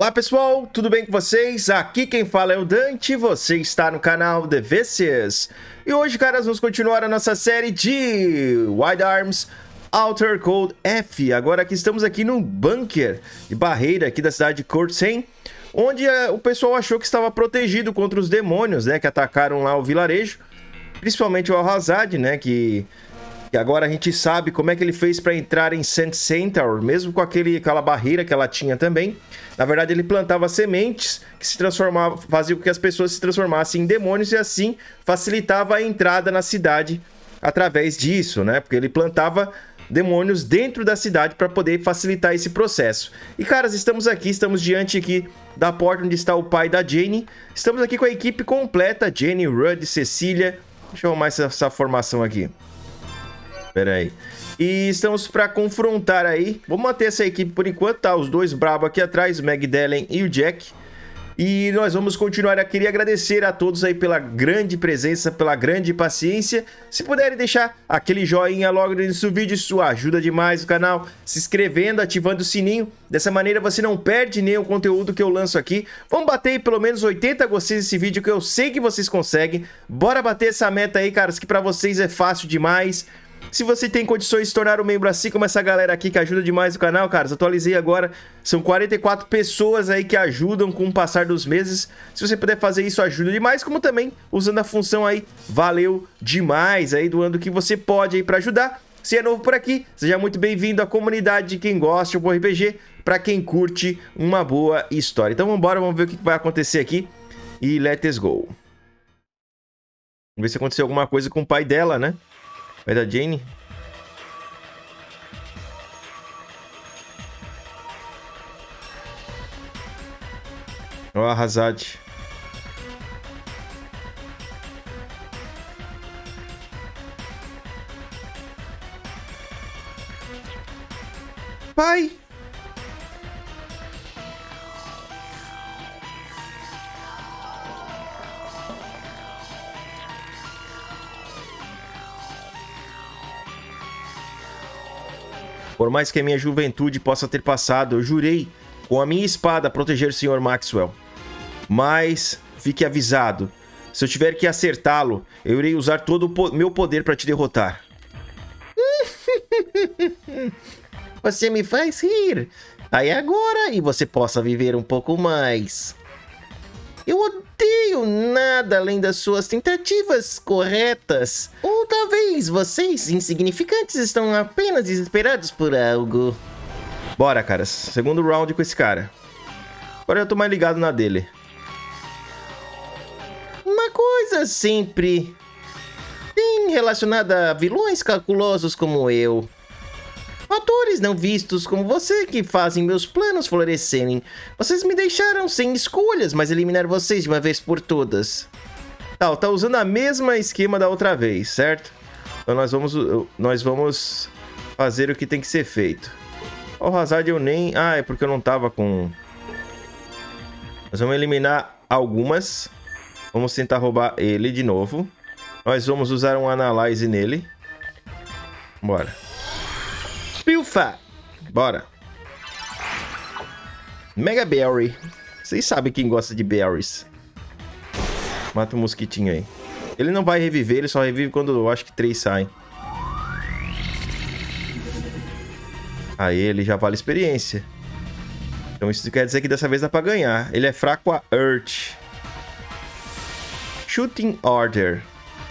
Olá pessoal, tudo bem com vocês? Aqui quem fala é o Dante, você está no canal The Vicious. E hoje, caras, vamos continuar a nossa série de Wild Arms Outer Cold F. Agora aqui estamos aqui num bunker de barreira aqui da cidade de Kortsen, onde o pessoal achou que estava protegido contra os demônios, né, que atacaram lá o vilarejo. Principalmente o Alhazard, né, que agora a gente sabe como é que ele fez para entrar em Saint Centaur, mesmo com aquela barreira que ela tinha também. Na verdade, ele plantava sementes que se transformavam, fazia com que as pessoas se transformassem em demônios e assim facilitava a entrada na cidade através disso, né? Porque ele plantava demônios dentro da cidade para poder facilitar esse processo. E, caras, estamos diante aqui da porta onde está o pai da Jane. Estamos aqui com a equipe completa, Jane, Rudd, Cecília. Deixa eu arrumar essa formação aqui. Pera aí. E estamos para confrontar aí. Vamos manter essa equipe por enquanto, tá? Os dois brabos aqui atrás, o Magdalene e o Jack. E nós vamos continuar. Eu queria agradecer a todos aí pela grande presença, pela grande paciência. Se puderem deixar aquele joinha logo no início do vídeo, isso ajuda demais o canal. Se inscrevendo, ativando o sininho. Dessa maneira você não perde nenhum conteúdo que eu lanço aqui. Vamos bater aí pelo menos 80 gostei desse vídeo, que eu sei que vocês conseguem. Bora bater essa meta aí, caras, que pra vocês é fácil demais. Se você tem condições de se tornar um membro assim como essa galera aqui que ajuda demais o canal, caras, atualizei agora, são 44 pessoas aí que ajudam com o passar dos meses. Se você puder fazer isso, ajuda demais, como também usando a função aí, valeu demais aí, doando o que você pode aí pra ajudar. Se é novo por aqui, seja muito bem-vindo à comunidade de quem gosta de um bom RPG, pra quem curte uma boa história. Então vambora, vamos ver o que vai acontecer aqui e let's go. Vamos ver se aconteceu alguma coisa com o pai dela, né? Vai da Jane. Ó, Alhazard. Pai! Por mais que a minha juventude possa ter passado, eu jurei com a minha espada proteger o Sr. Maxwell. Mas fique avisado, se eu tiver que acertá-lo, eu irei usar todo o meu poder para te derrotar. Você me faz rir. Aí agora, e você possa viver um pouco mais. Eu odeio nada além das suas tentativas corretas. Ou talvez vocês, insignificantes, estão apenas desesperados por algo. Bora, caras. Segundo round com esse cara. Agora eu tô mais ligado na dele. Uma coisa sempre bem relacionada a vilões calculosos como eu. Atores não vistos como você que fazem meus planos florescerem. Vocês me deixaram sem escolhas, mas eliminar vocês de uma vez por todas. Tá usando a mesma esquema da outra vez, certo? Então nós vamos fazer o que tem que ser feito. O Alhazard eu nem... Ah, é porque eu não tava com... Nós vamos eliminar algumas. Vamos tentar roubar ele de novo. Nós vamos usar um Analyze nele. Bora. Pilfa! Bora. Mega Berry. Vocês sabem quem gosta de berries. Mata o mosquitinho aí. Ele não vai reviver, ele só revive quando eu acho que 3 saem. Aí ele já vale experiência. Então isso quer dizer que dessa vez dá pra ganhar. Ele é fraco a Earth. Shooting Order.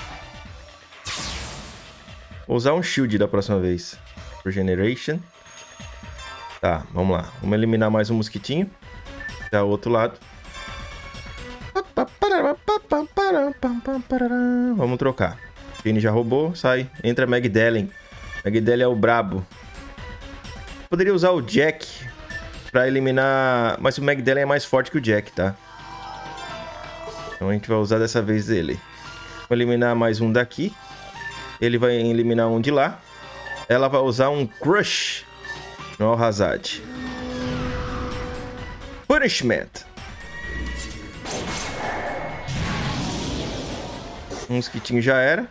Vou usar um shield da próxima vez. Regeneration. Tá, vamos lá. Vamos eliminar mais um mosquitinho. Já o outro lado. Vamos trocar. Quem já roubou, sai. Entra Magdalene. Magdalene é o brabo. Poderia usar o Jack pra eliminar... Mas o Magdalene é mais forte que o Jack, tá? Então a gente vai usar dessa vez ele. Vou eliminar mais um daqui. Ele vai eliminar um de lá. Ela vai usar um Crush no Alhazard. Punishment. Um mosquitinho já era.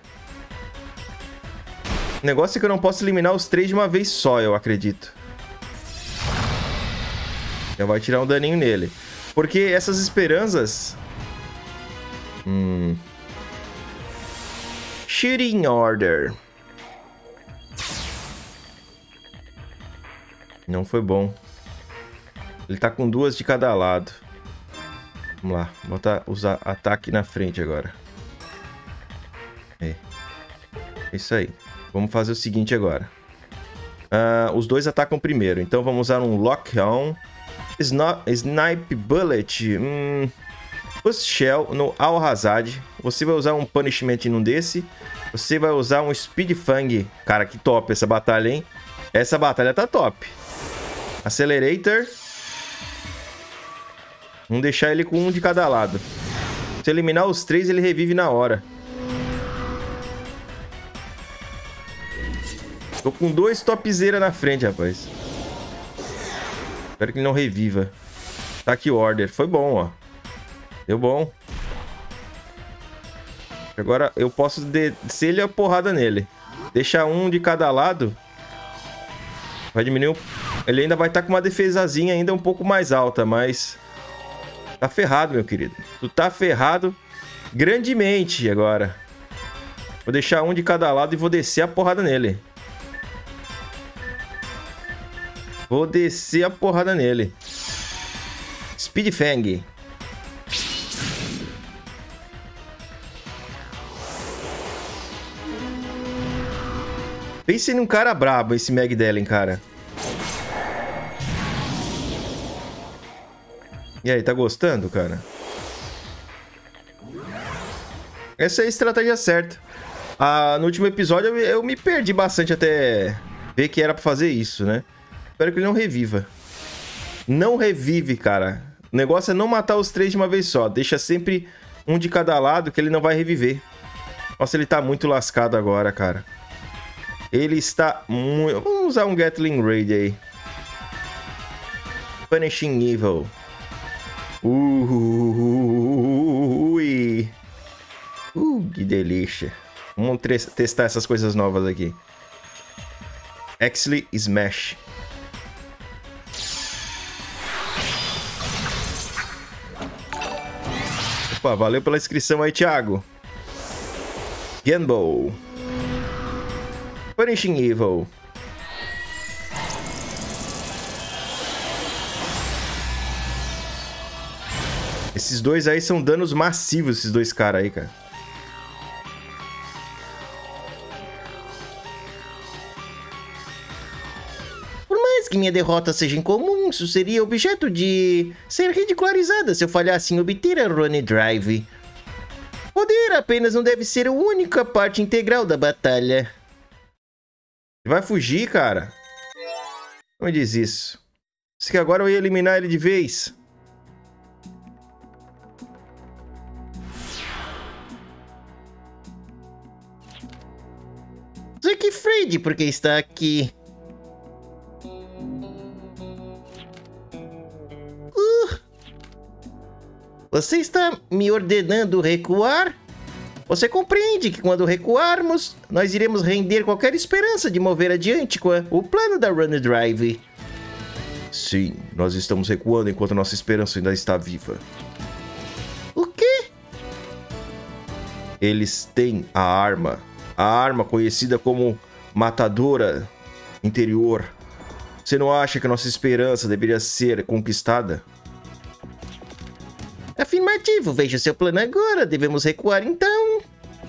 O negócio é que eu não posso eliminar os 3 de uma vez só, eu acredito. Já vai tirar um daninho nele. Porque essas esperanças... Shooting Order. Não foi bom. Ele tá com 2 de cada lado. Vamos lá. Usar ataque na frente agora. É isso aí. Vamos fazer o seguinte agora. Os dois atacam primeiro. Então vamos usar um Lock-on. Snipe Bullet. Boost Shell no Al-Hazard. Você vai usar um Punishment num desse. Você vai usar um Speed Fang. Cara, que top essa batalha, hein? Essa batalha tá top. Accelerator. Vamos deixar ele com 1 de cada lado. Se eliminar os 3, ele revive na hora. Tô com 2 topzera na frente, rapaz. Espero que ele não reviva. Tá aqui o Order. Foi bom, ó. Deu bom. Agora eu posso descer ele a porrada nele. Deixar 1 de cada lado. Vai diminuir. Ele ainda vai estar com uma defesazinha ainda um pouco mais alta, mas... Tá ferrado, meu querido. Tu tá ferrado grandemente agora. Vou deixar 1 de cada lado e vou descer a porrada nele. Vou descer a porrada nele. Speed Fang. Pense num cara brabo, esse Magdalene, cara. E aí, tá gostando, cara? Essa é a estratégia certa. No último episódio eu me perdi bastante até ver que era pra fazer isso, né? Espero que ele não reviva. Não revive, cara. O negócio é não matar os 3 de uma vez só. Deixa sempre 1 de cada lado que ele não vai reviver. Nossa, ele tá muito lascado agora, cara. Ele está muito... Vamos usar um Gatling Raid aí. Punishing Evil. Que delícia. Vamos testar essas coisas novas aqui. Exley Smash. Opa, valeu pela inscrição aí, Thiago. Gamble. Punishing Evil. Esses dois aí são danos massivos, esses 2 caras aí, cara. Por mais que minha derrota seja incomum, isso seria objeto de ser ridicularizada se eu falhasse em obter a Rune Drive. Poder apenas não deve ser a única parte integral da batalha. Vai fugir, cara? Não me diz isso. Isso que agora eu ia eliminar ele de vez. Zack Fred, por que está aqui? Você está me ordenando recuar? Você compreende que quando recuarmos, nós iremos render qualquer esperança de mover adiante com o plano da Rune Drive. Sim, nós estamos recuando enquanto nossa esperança ainda está viva. O quê? Eles têm a arma conhecida como Matadora Interior. Você não acha que nossa esperança deveria ser conquistada? Afirmativo, veja seu plano agora. Devemos recuar então.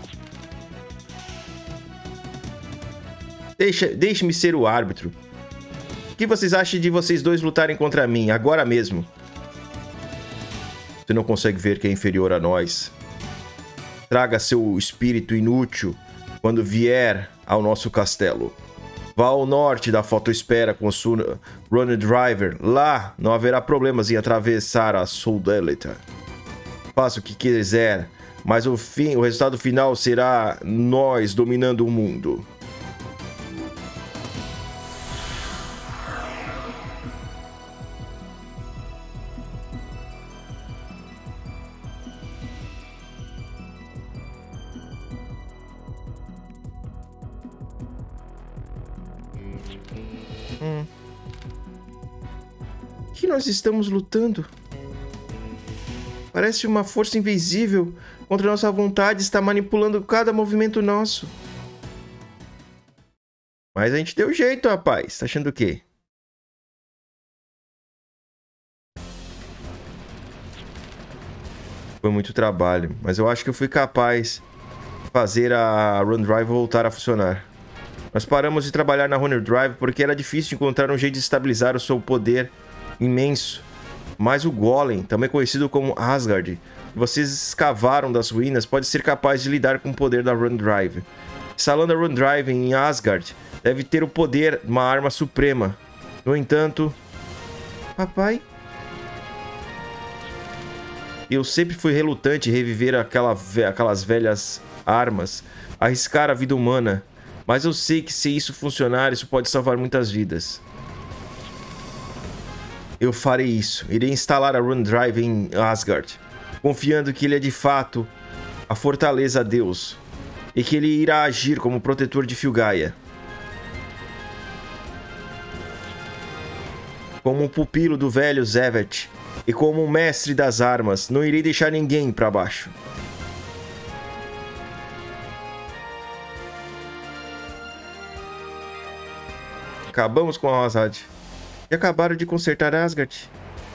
Deixe-me ser o árbitro. O que vocês acham de vocês dois lutarem contra mim, agora mesmo? Você não consegue ver que é inferior a nós. Traga seu espírito inútil quando vier ao nosso castelo. Vá ao norte da fotoesfera com sua Rune Driver. Lá não haverá problemas em atravessar a Soldalita. Faça o que quiser, mas o resultado final será nós dominando o mundo. O que nós estamos lutando? Parece uma força invisível contra nossa vontade, está manipulando cada movimento nosso. Mas a gente deu jeito, rapaz. Tá achando o quê? Foi muito trabalho, mas eu acho que eu fui capaz de fazer a Run Drive voltar a funcionar. Nós paramos de trabalhar na Runner Drive porque era difícil de encontrar um jeito de estabilizar o seu poder imenso. Mas o Golem, também conhecido como Asgard, que vocês escavaram das ruínas, pode ser capaz de lidar com o poder da Run Drive. Instalando a Run Drive em Asgard, deve ter o poder de uma arma suprema. No entanto... Papai... Eu sempre fui relutante em reviver aquelas velhas armas, arriscar a vida humana. Mas eu sei que se isso funcionar, isso pode salvar muitas vidas. Eu farei isso. Irei instalar a Run Drive em Asgard, confiando que ele é de fato a fortaleza a Deus, e que ele irá agir como protetor de Filgaia. Como um pupilo do velho Zevet, e como um mestre das armas, não irei deixar ninguém para baixo. Acabamos com a Asgard. E acabaram de consertar Asgard.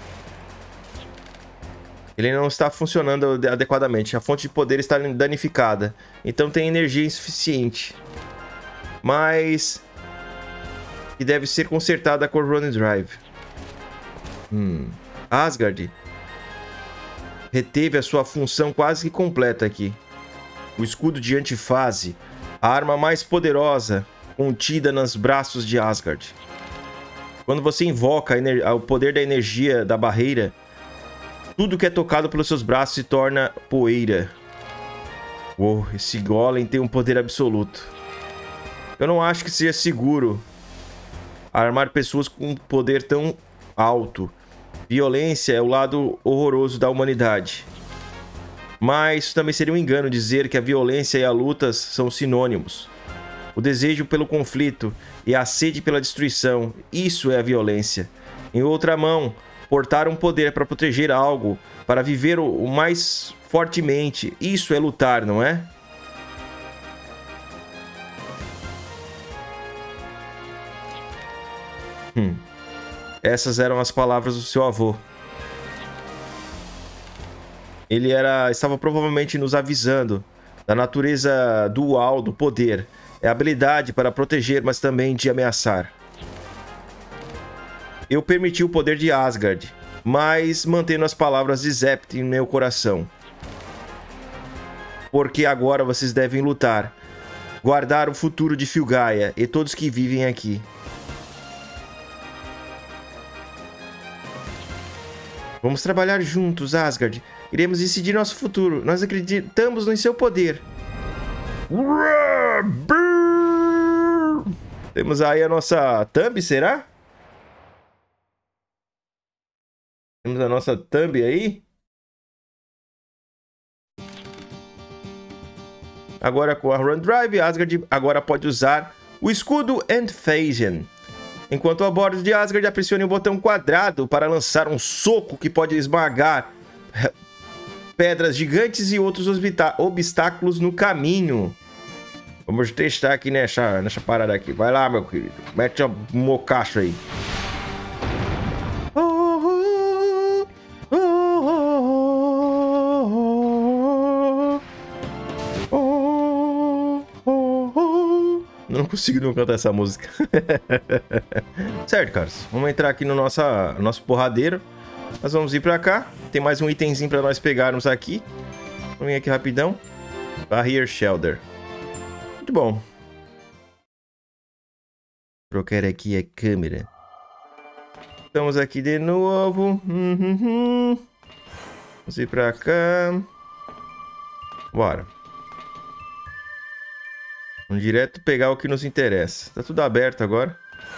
Ele não está funcionando adequadamente. A fonte de poder está danificada. Então tem energia insuficiente. Mas... que deve ser consertada com a Run Drive. Asgard reteve a sua função quase que completa aqui. O escudo de antifase, a arma mais poderosa contida nos braços de Asgard. Quando você invoca o poder da energia da barreira, tudo que é tocado pelos seus braços se torna poeira. Uou, esse Golem tem um poder absoluto. Eu não acho que seja seguro armar pessoas com um poder tão alto. Violência é o lado horroroso da humanidade. Mas isso também seria um engano dizer que a violência e a luta são sinônimos. O desejo pelo conflito e a sede pela destruição, isso é a violência. Em outra mão, portar um poder para proteger algo, para viver o mais fortemente, isso é lutar, não é? Essas eram as palavras do seu avô. Ele estava provavelmente nos avisando da natureza dual do poder. É a habilidade para proteger, mas também de ameaçar. Eu permiti o poder de Asgard, mas mantendo as palavras de Zept em meu coração. Porque agora vocês devem lutar, guardar o futuro de Filgaia e todos que vivem aqui. Vamos trabalhar juntos, Asgard. Iremos decidir nosso futuro. Nós acreditamos no seu poder. Temos aí a nossa thumb, será? Temos a nossa thumb aí. Agora com a Run Drive, Asgard agora pode usar o escudo Endphasian. Enquanto a bordo de Asgard, pressione o botão quadrado para lançar um soco que pode esmagar pedras gigantes e outros obstáculos no caminho. Vamos testar aqui nessa parada aqui. Vai lá, meu querido. Mete um mocaço aí. Não consigo não cantar essa música. Certo, caras. Vamos entrar aqui no nosso porradeiro. Nós vamos ir pra cá. Tem mais um itemzinho pra nós pegarmos aqui. Vamos vir aqui rapidão. Barrier Shelter. Muito bom. Trocar aqui a câmera. Estamos aqui de novo. Vamos ir pra cá. Bora. Vamos direto pegar o que nos interessa. Tá tudo aberto agora.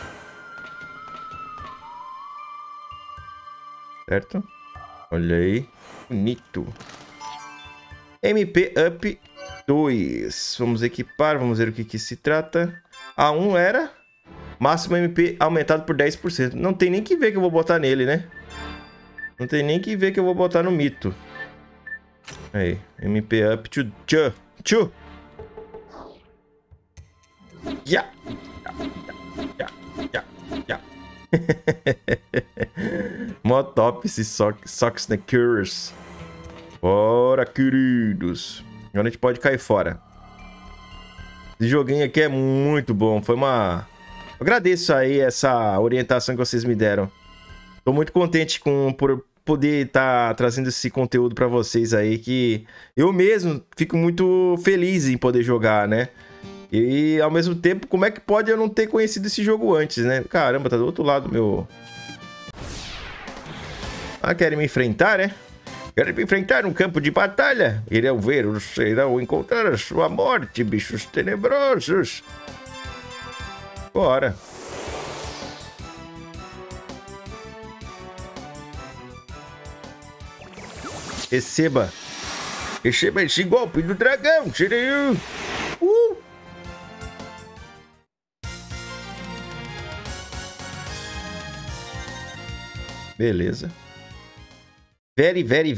Certo? Olha aí. Bonito. MP Up 2. Vamos equipar. Vamos ver o que se trata. A1 era Máximo MP aumentado por 10%. Não tem nem que ver que eu vou botar nele, né? Não tem nem que ver que eu vou botar no mito. Aí, MP up to 2. Yeah. Mó top esse Socksneakers. Bora, queridos. Agora a gente pode cair fora. Esse joguinho aqui é muito bom. Foi uma... Eu agradeço aí essa orientação que vocês me deram. Tô muito contente por poder estar trazendo esse conteúdo pra vocês aí, que eu mesmo fico muito feliz em poder jogar, né? E ao mesmo tempo, como é que pode eu não ter conhecido esse jogo antes, né? Caramba, tá do outro lado, meu... Ah, querem me enfrentar, né? Querem me enfrentar num campo de batalha? Irão ver, irão encontrar a sua morte, bichos tenebrosos. Bora. Receba. Receba esse golpe do dragão, Shiryu. Beleza. Very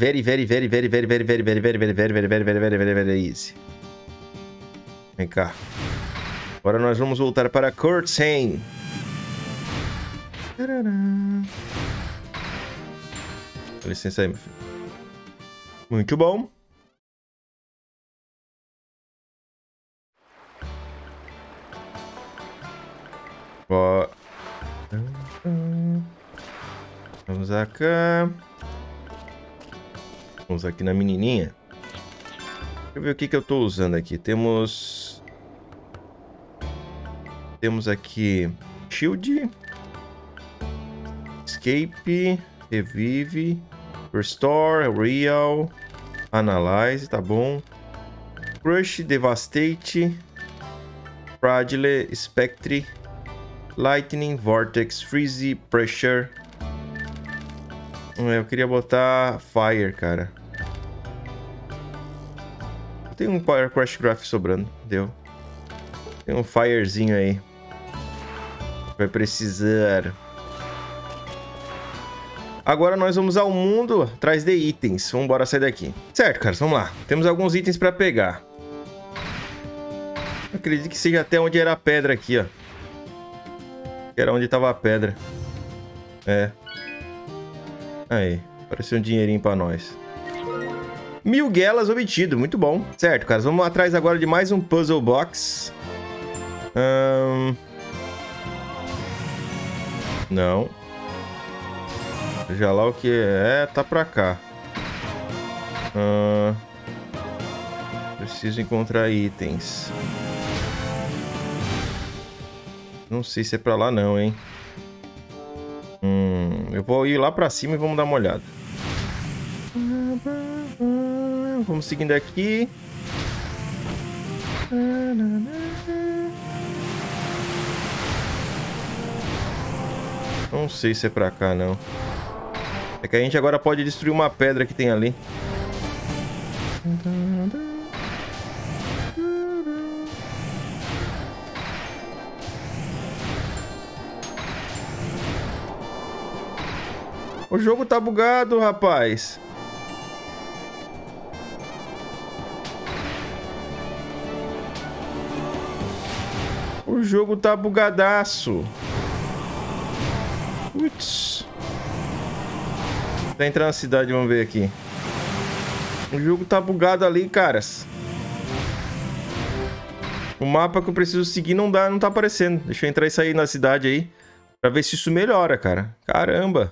easy. Vem cá. Agora nós vamos voltar para Kurtzheim. Dá licença aí, meu filho. Muito bom. Ó. Vamos cá. Vamos aqui na menininha. Deixa eu ver o que eu tô usando aqui. Temos aqui Shield, Escape, Revive, Restore, Real, Analyze, tá bom. Crush, Devastate, Fragile, Spectre, Lightning, Vortex, Freeze, Pressure. Eu queria botar Fire, cara. Tem um Power Crash Graph sobrando. Deu. Tem um Firezinho aí. Vai precisar. Agora nós vamos ao mundo atrás de itens. Vamos embora sair daqui. Certo, cara. Vamos lá. Temos alguns itens pra pegar. Acredito que seja até onde era a pedra aqui, ó. Que era onde tava a pedra. É. Aí, apareceu um dinheirinho pra nós. 1000 guelas obtido, muito bom. Certo, cara, vamos atrás agora de mais um puzzle box. Não. Veja lá o que é, tá pra cá. Preciso encontrar itens. Não sei se é pra lá não, hein. Eu vou ir lá pra cima e vamos dar uma olhada. Vamos seguindo aqui. Não sei se é pra cá, não. É que a gente agora pode destruir uma pedra que tem ali. O jogo tá bugado, rapaz. O jogo tá bugadaço. Putz. Tá entrando na cidade, vamos ver aqui. O jogo tá bugado ali, caras. O mapa que eu preciso seguir não tá aparecendo. Deixa eu entrar e sair na cidade aí. Pra ver se isso melhora, cara. Caramba.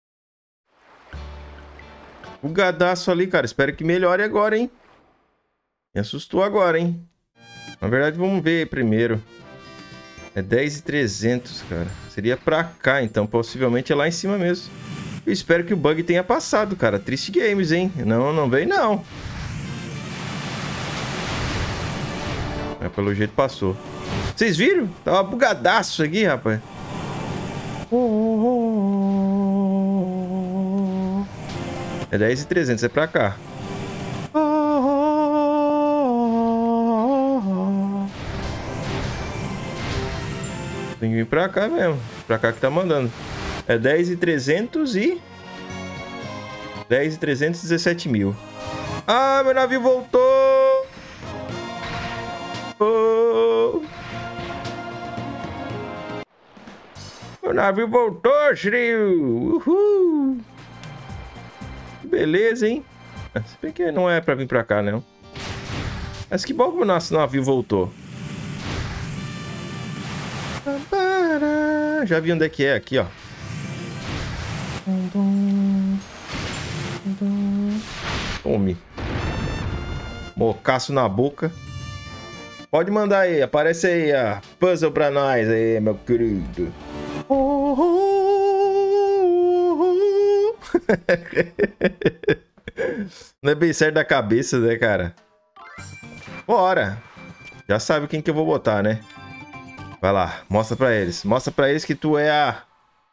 Bugadaço ali, cara. Espero que melhore agora, hein? Me assustou agora, hein? Na verdade, vamos ver primeiro. É 10.300, cara. Seria pra cá, então. Possivelmente é lá em cima mesmo. Eu espero que o bug tenha passado, cara. Triste Games, hein? Não veio, não. Mas pelo jeito passou. Vocês viram? Tava bugadaço aqui, rapaz. É 10.300, é pra cá. Tem que vir pra cá mesmo. Pra cá que tá mandando. É 10.300 e... 10.317 mil. Ah, meu navio voltou! Oh. Meu navio voltou, Shiryu! Uhul! Beleza, hein? Se bem que não é pra vir pra cá, não. Mas que bom que o nosso navio voltou. Já vi onde é que é, aqui, ó. Tome. Mocaço na boca. Pode mandar aí, aparece aí a puzzle pra nós aí, meu querido. Não é bem certo da cabeça, né, cara? Bora. Já sabe quem que eu vou botar, né? Vai lá, mostra pra eles. Mostra pra eles que tu é a...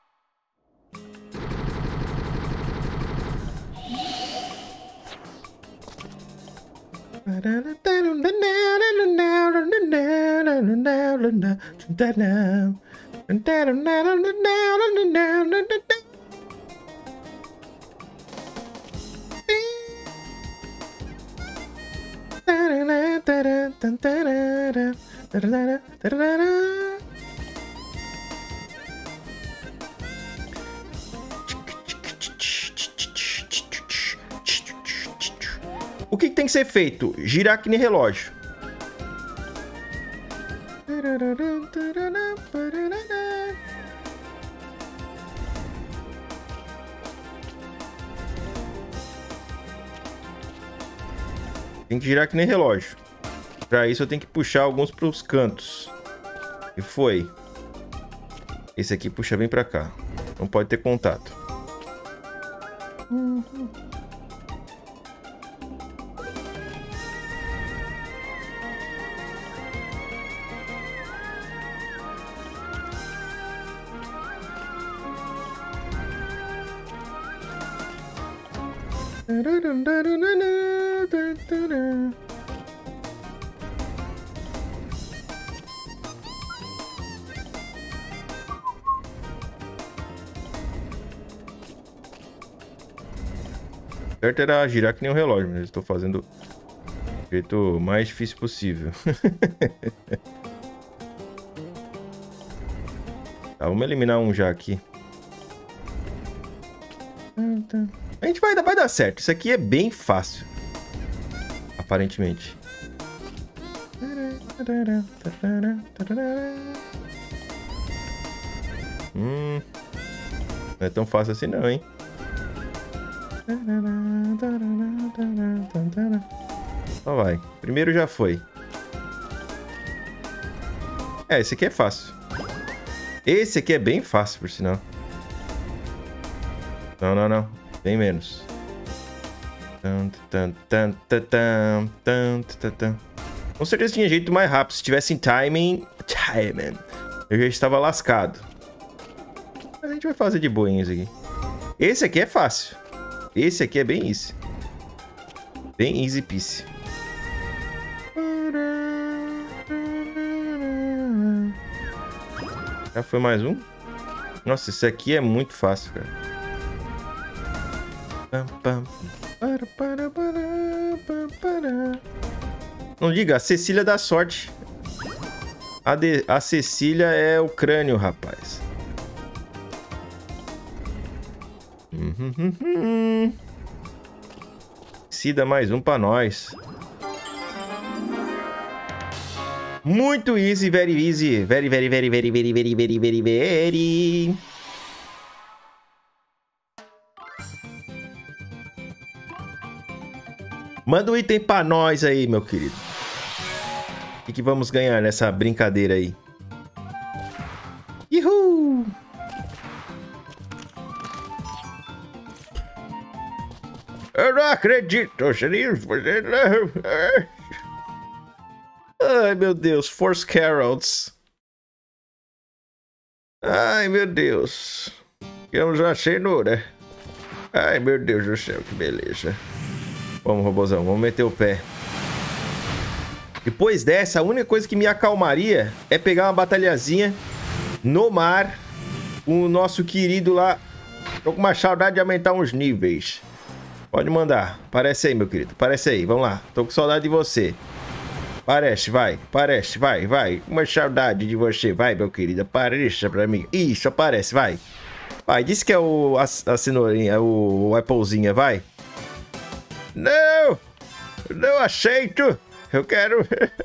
O que tem que ser feito? Girar que nem relógio. Tem que girar que nem relógio. Pra isso eu tenho que puxar alguns pros cantos. E foi. Esse aqui puxa bem pra cá. Não pode ter contato. Certo era girar que nem um relógio, mas eu estou fazendo do jeito mais difícil possível. Tá, vamos eliminar um já aqui. A gente vai dar certo. Isso aqui é bem fácil. Aparentemente. Não é tão fácil assim não, hein? Só vai. Primeiro já foi. É, esse aqui é fácil. Esse aqui é bem fácil, por sinal. Não. Bem menos. Com certeza tinha jeito mais rápido. Se tivesse em timing, eu já estava lascado. Mas a gente vai fazer de boinhas aqui. Esse aqui é fácil. Esse aqui é bem easy. Bem easy peasy. Já foi mais um? Nossa, esse aqui é muito fácil, cara. Não diga, a Cecília dá sorte. A Cecília é o crânio, rapaz. Se dá mais um pra nós. Muito easy, very easy. Very. Manda um item pra nós aí, meu querido. O que vamos ganhar nessa brincadeira aí? Uhul! Eu não acredito, Shiryu. Ai, meu Deus. Force Carrots. Ai, meu Deus. Ficamos já cenoura. Ai, meu Deus do céu, que beleza. Vamos, robozão. Vamos meter o pé. Depois dessa, a única coisa que me acalmaria é pegar uma batalhazinha no mar. O nosso querido lá. Tô com uma saudade de aumentar uns níveis. Pode mandar. Aparece aí, meu querido. Aparece aí. Vamos lá. Tô com saudade de você. Aparece, vai. Aparece, vai, vai. Uma saudade de você. Vai, meu querido. Apareça pra mim. Isso, aparece, vai. Vai, disse que é a cenourinha, o Applezinha, vai. Não! Não aceito! Eu quero...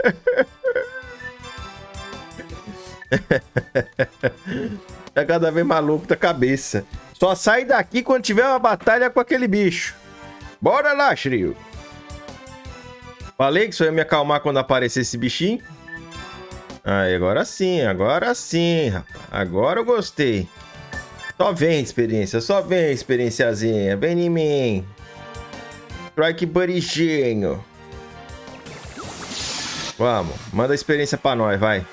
Tá cada vez maluco da cabeça. Só sai daqui quando tiver uma batalha com aquele bicho. Bora lá, Shiryu. Falei que só ia me acalmar quando aparecer esse bichinho. Aí, agora sim, rapaz. Agora eu gostei. Só vem experienciazinha. Vem em mim. Strike bonitinho. Vamos, manda a experiência pra nós, vai.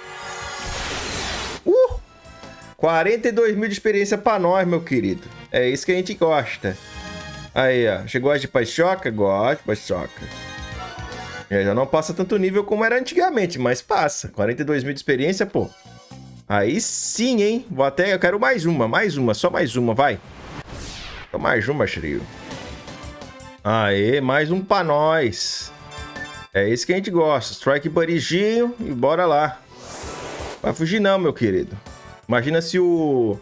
42 mil de experiência pra nós, meu querido. É isso que a gente gosta. Aí, ó. Chegou a de paçoca? Gosto de paçoca. Já não passa tanto nível como era antigamente, mas passa. 42 mil de experiência, pô. Aí sim, hein? Eu quero mais uma, só mais uma, vai. Só mais uma, Shiryu. Aê, mais um pra nós. É isso que a gente gosta. Strike Buddyzinho e bora lá. Vai fugir não, meu querido. Imagina se o...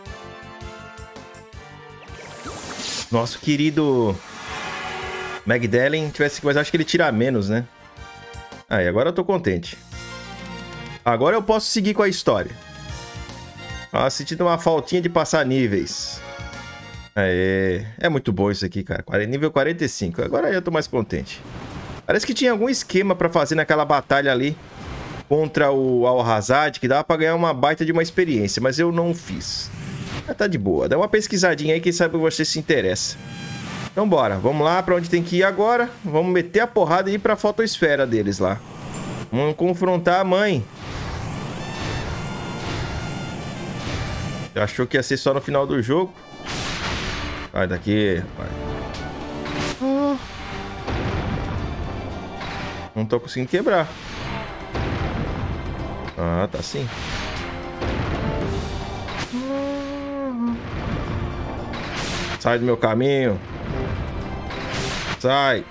nosso querido Magdalene tivesse... Mas acho que ele tira menos, né? Aí, agora eu tô contente. Agora eu posso seguir com a história. Ah, sentindo uma faltinha de passar níveis. Aê. É muito bom isso aqui, cara. Nível 45. Agora eu tô mais contente. Parece que tinha algum esquema pra fazer naquela batalha ali contra o Al-Hazard, que dava pra ganhar uma baita de uma experiência, mas eu não fiz. Mas tá de boa. Dá uma pesquisadinha aí, quem sabe você se interessa. Então bora, vamos lá pra onde tem que ir agora. Vamos meter a porrada e ir pra fotosfera deles lá. Vamos confrontar a mãe. Achou que ia ser só no final do jogo? Sai daqui, rapaz. Não tô conseguindo quebrar. Ah, tá sim. Sai do meu caminho. Sai.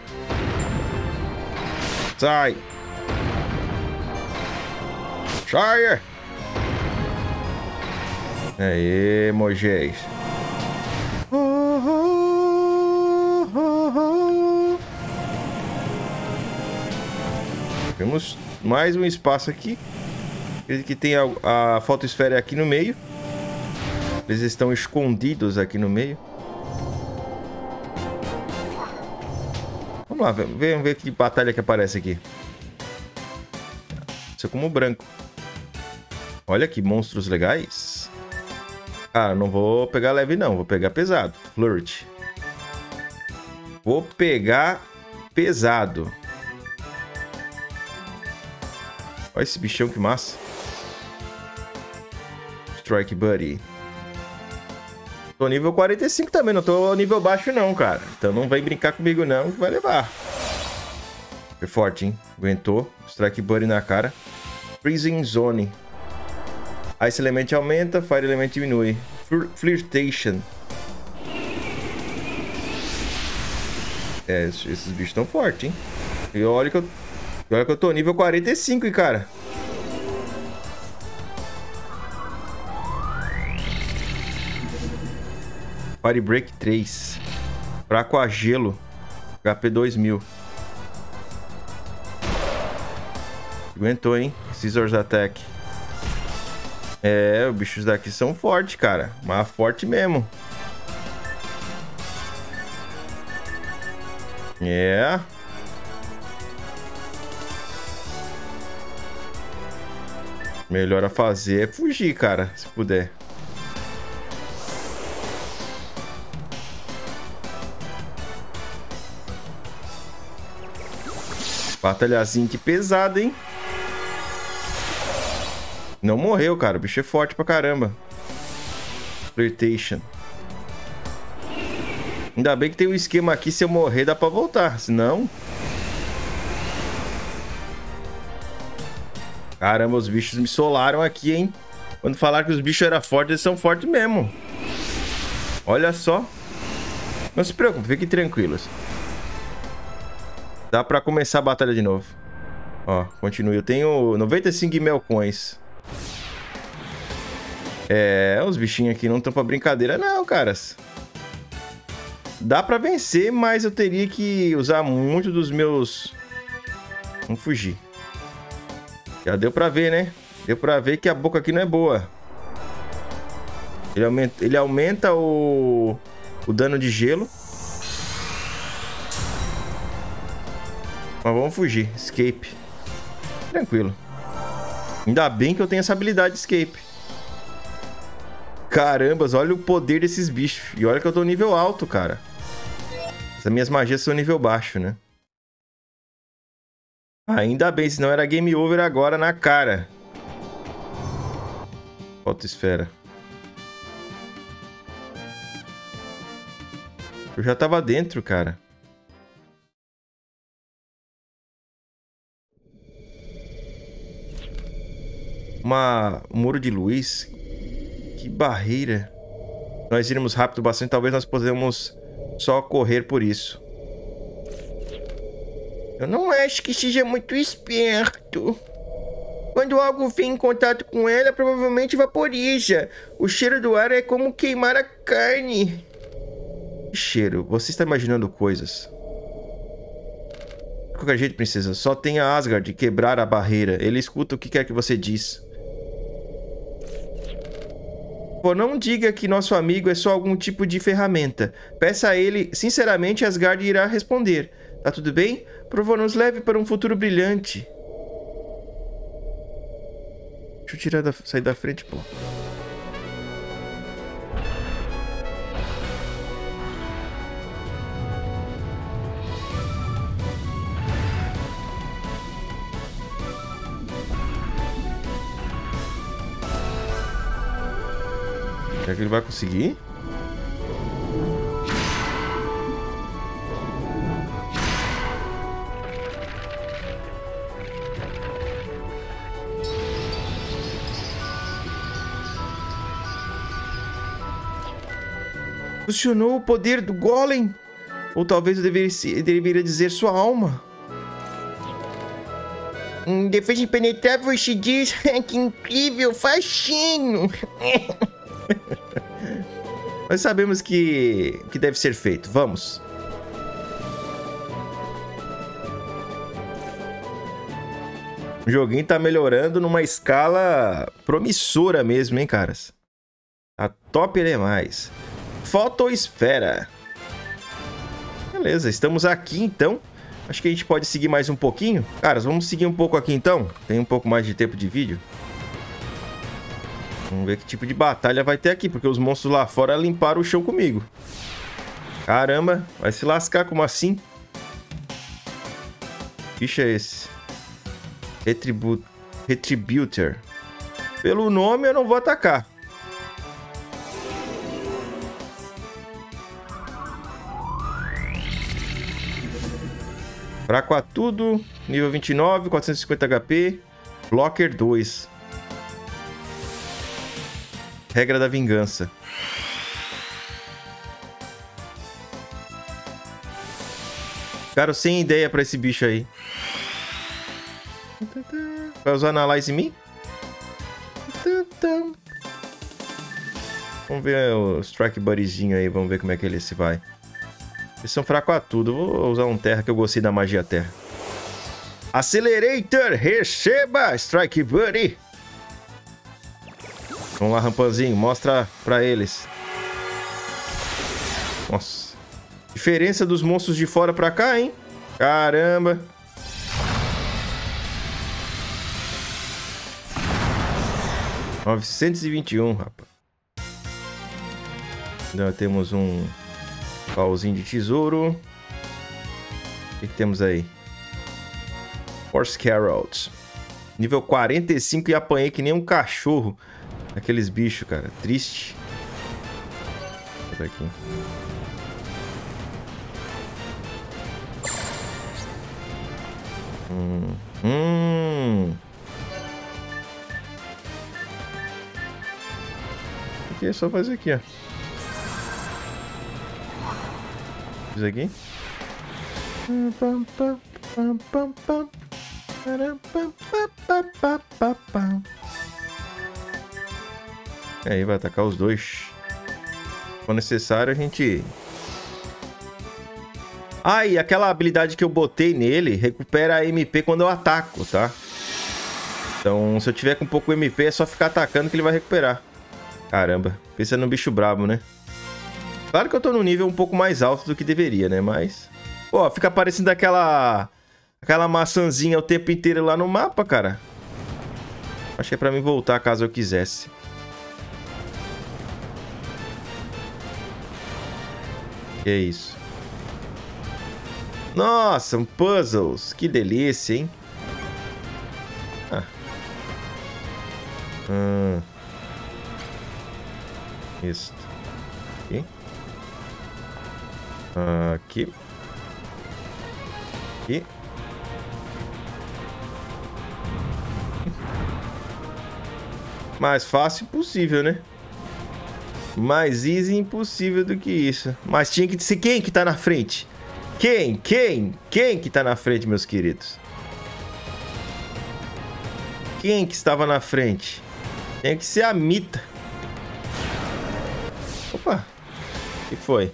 Sai. Sai. Aê, Moisés. Temos mais um espaço aqui. Que tem a fotosfera aqui no meio. Eles estão escondidos aqui no meio. Vamos lá, vamos ver que batalha que aparece aqui. Isso é como branco. Olha que monstros legais. Cara, não vou pegar leve não, vou pegar pesado. Flirt. Vou pegar pesado. Olha esse bichão, que massa. Strike Buddy. Tô nível 45 também, não tô nível baixo não, cara. Então não vem brincar comigo não, que vai levar. Foi forte, hein? Aguentou. Strike Buddy na cara. Freezing Zone. Ice Element aumenta, Fire Element diminui. Flirtation. É, esses bichos estão fortes, hein? E olha que eu tô nível 45, hein, cara. Fire Break 3. Fraco a gelo. HP 2000. Aguentou, hein? Scissors Attack. É, os bichos daqui são fortes, cara. Mas forte mesmo. É. Melhor a fazer é fugir, cara, se puder. Batalhazinha que pesada, hein? Não morreu, cara. O bicho é forte pra caramba. Flirtation. Ainda bem que tem um esquema aqui. Se eu morrer, dá pra voltar. Senão... Caramba, os bichos me solaram aqui, hein? Quando falaram que os bichos eram fortes, eles são fortes mesmo. Olha só. Não se preocupe, fiquem tranquilos. Dá pra começar a batalha de novo. Ó, continue. Eu tenho 95 melcoins. Os bichinhos aqui não estão pra brincadeira não, caras. Dá pra vencer, mas eu teria que usar muito dos meus... Vamos fugir. Já deu pra ver, né? Deu pra ver que a boca aqui não é boa. Ele aumenta o dano de gelo. Mas vamos fugir. Escape. Tranquilo. Ainda bem que eu tenho essa habilidade de escape. Carambas, olha o poder desses bichos. E olha que eu tô nível alto, cara. As minhas magias são nível baixo, né? Ainda bem, senão era game over agora na cara. Fotosfera. Eu já tava dentro, cara. Um muro de luz. Que barreira. Nós iremos rápido bastante, talvez nós possamos só correr por isso. Eu não acho que seja muito esperto. Quando algo vem em contato com ela, provavelmente vaporiza. O cheiro do ar é como queimar a carne. Que cheiro? Você está imaginando coisas. De qualquer jeito, princesa, só tem a Asgard quebrar a barreira. Ele escuta o que quer que você diz. Pô, não diga que nosso amigo é só algum tipo de ferramenta. Peça a ele, sinceramente, Asgard irá responder. Tá tudo bem? Por favor, nos leve para um futuro brilhante. Deixa eu sair da frente, pô. Será que ele vai conseguir? Funcionou o poder do Golem? Ou talvez eu deveria dizer sua alma. Defesa impenetrável se diz. Que incrível, facinho. Nós sabemos que deve ser feito. Vamos. O joguinho tá melhorando numa escala promissora mesmo, hein, caras? Tá top demais. Fotosfera. Beleza, estamos aqui então. Acho que a gente pode seguir mais um pouquinho. Caras, vamos seguir um pouco aqui então. Tem um pouco mais de tempo de vídeo. Vamos ver que tipo de batalha vai ter aqui, porque os monstros lá fora limparam o chão comigo. Caramba, vai se lascar, como assim? Que bicho é esse? Retributor. Pelo nome eu não vou atacar. Fraco a tudo. Nível 29, 450 HP. Blocker 2. Regra da vingança. Cara, sem ideia pra esse bicho aí. Vai usar Analyze em mim? Vamos ver o Strike Buddyzinho aí. Vamos ver como é que ele se vai. Eles são fracos a tudo. Vou usar um terra que eu gostei da magia terra. Accelerator, receba, Strike Buddy. Vamos lá, Rampanzinho. Mostra pra eles. Nossa. Diferença dos monstros de fora pra cá, hein? Caramba. $921, rapaz. Ainda temos um pauzinho de tesouro. O que temos aí? Force Carrots. Nível 45 e apanhei que nem um cachorro. Aqueles bichos, cara. Triste. Olha aqui. Aqui é só fazer aqui, ó. Isso aqui. Aí vai atacar os dois. Se for necessário, a gente... Ah, e aquela habilidade que eu botei nele recupera a MP quando eu ataco, tá? Então, se eu tiver com pouco MP, é só ficar atacando que ele vai recuperar. Caramba, pensa no bicho brabo, né? Claro que eu tô num nível um pouco mais alto do que deveria, né? Mas... Pô, fica aparecendo aquela maçãzinha o tempo inteiro lá no mapa, cara. Acho que é pra mim voltar caso eu quisesse. Que é isso? Nossa, um puzzles. Que delícia, hein? Isso. Aqui. Aqui. Aqui. Mais fácil impossível, né? Mais easy impossível do que isso. Mas tinha que ser quem que tá na frente? Quem que tá na frente, meus queridos? Quem que estava na frente? Tem que ser a Mita. Opa. O que foi?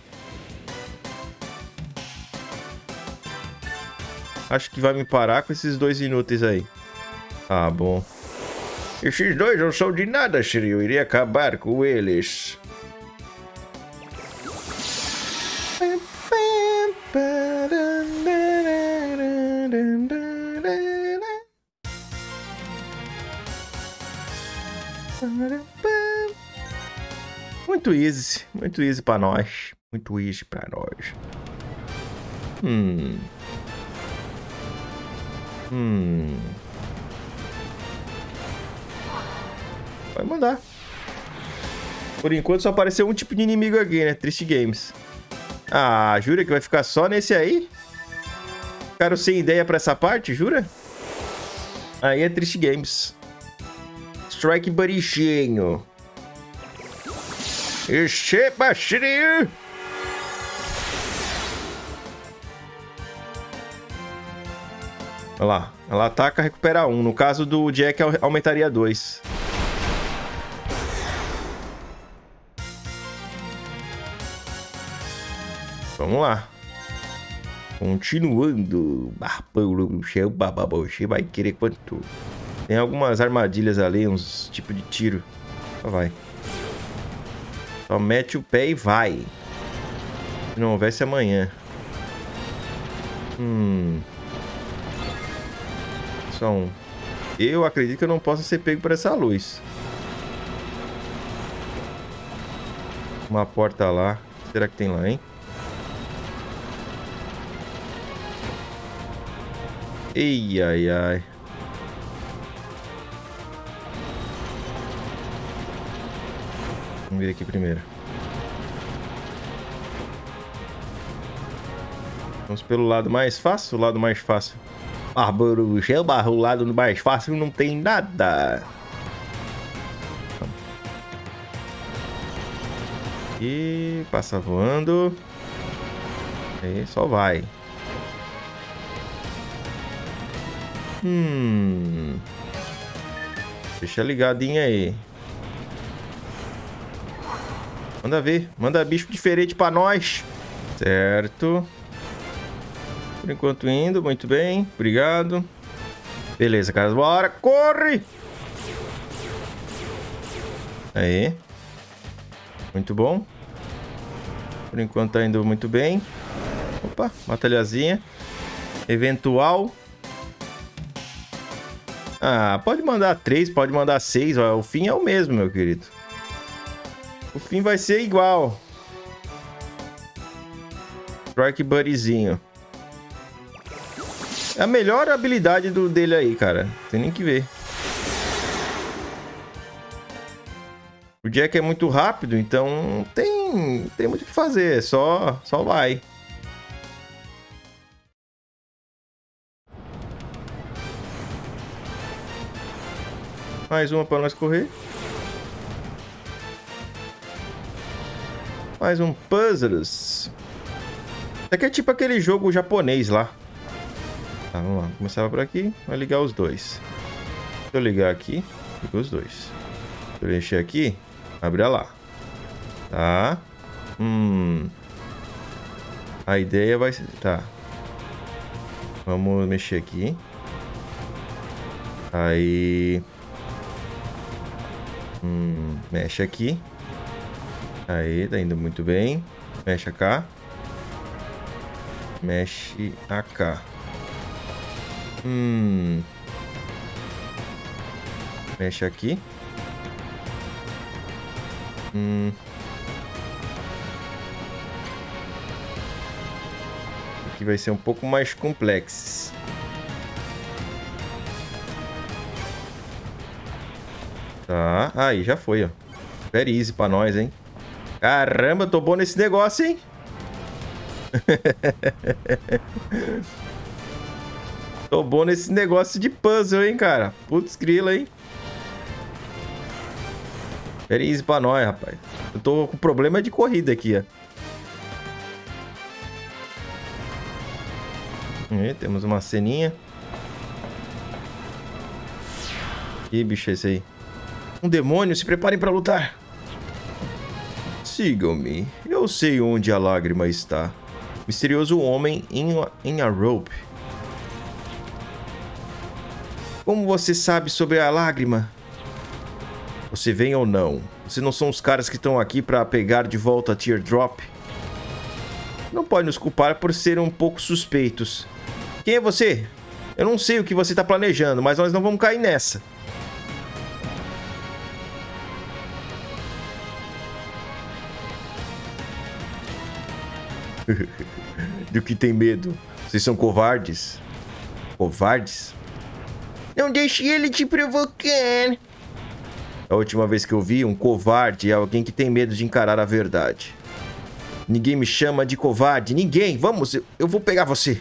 Acho que vai me parar com esses dois inúteis aí. Ah, bom. Esses dois não são de nada, Shiryu. Eu iria acabar com eles. Muito easy pra nós. Muito easy pra nós. Vai mandar. Por enquanto só apareceu um tipo de inimigo aqui, né? Triste Games. Ah, jura que vai ficar só nesse aí? Ficaram sem ideia pra essa parte, jura? Aí é Triste Games. Strike bonitinho. Ixeba, Shiryu! Olha lá. Ela ataca, recupera 1. No caso do Jack, aumentaria 2. Vamos lá. Continuando. Barbão no chão, bababoche. Vai querer quanto? Tem algumas armadilhas ali, uns tipos de tiro. Só vai. Só mete o pé e vai. Se não houvesse amanhã. Só um. Eu acredito que eu não possa ser pego por essa luz. Uma porta lá. Será que tem lá, hein? Ei, ai, ai. Vamos ver aqui primeiro. Vamos pelo lado mais fácil. O lado mais fácil. Barbaruxeba, o lado mais fácil não tem nada. E passa voando. Aí só vai. Deixa ligadinho aí. Manda ver. Manda bicho diferente pra nós. Certo. Por enquanto indo. Muito bem. Obrigado. Beleza, cara. Bora. Corre! Aí. Muito bom. Por enquanto tá indo muito bem. Opa. Batalhazinha. Eventual. Ah, pode mandar 3, pode mandar 6. Ó, o fim é o mesmo, meu querido. O fim vai ser igual. Strike Buddyzinho. É a melhor habilidade dele aí, cara. Tem nem que ver. O Jack é muito rápido, então não tem muito o que fazer. Só vai. Mais uma para nós correr. Mais um puzzles. Isso aqui é tipo aquele jogo japonês lá. Tá, vamos lá. Começava por aqui. Vai ligar os dois. Se eu ligar aqui, liga os dois. Se eu mexer aqui, abre lá. Tá. A ideia vai ser... Tá. Vamos mexer aqui. Aí... mexe aqui. Aí, tá indo muito bem. Mexe cá. Mexe cá. Mexe aqui. Aqui vai ser um pouco mais complexo. Tá, aí já foi, ó. Very easy pra nós, hein? Caramba, tô bom nesse negócio, hein? Tô bom nesse negócio de puzzle, hein, cara? Putz, grila, hein? Very easy pra nós, rapaz. Eu tô com problema de corrida aqui, ó. E temos uma ceninha. Que bicho é esse aí? Um demônio, se preparem pra lutar. Sigam-me. Eu sei onde a lágrima está. Misterioso homem em a rope. Como você sabe sobre a lágrima? Você vem ou não? Vocês não são os caras que estão aqui pra pegar de volta a Teardrop? Não pode nos culpar por ser um pouco suspeitos. Quem é você? Eu não sei o que você tá planejando, mas nós não vamos cair nessa. Do que tem medo? Vocês são covardes? Covardes? Não deixe ele te provocar. A última vez que eu vi, um covarde é alguém que tem medo de encarar a verdade. Ninguém me chama de covarde. Ninguém. Vamos, eu vou pegar você.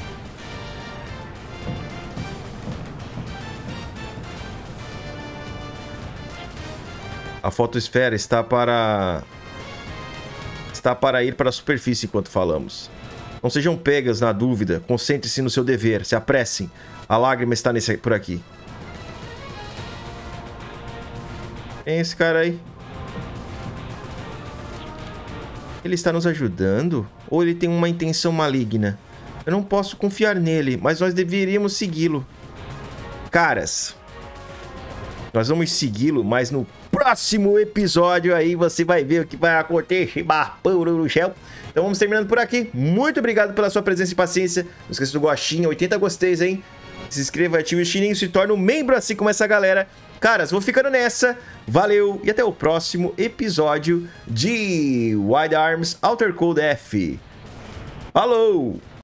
A fotosfera está para ir para a superfície enquanto falamos. Não sejam pegas na dúvida. Concentre-se no seu dever. Se apressem. A lágrima está por aqui. Quem é esse cara aí? Ele está nos ajudando? Ou ele tem uma intenção maligna? Eu não posso confiar nele, mas nós deveríamos segui-lo. Caras, nós vamos segui-lo, mas no próximo episódio aí você vai ver o que vai acontecer. Barpão no chão. Então vamos terminando por aqui. Muito obrigado pela sua presença e paciência. Não esqueça do gostinho, 80 gosteis, hein? Se inscreva, ative o sininho, se torne um membro assim como essa galera. Caras, vou ficando nessa. Valeu e até o próximo episódio de Wild Arms Outer Cold F. Falou!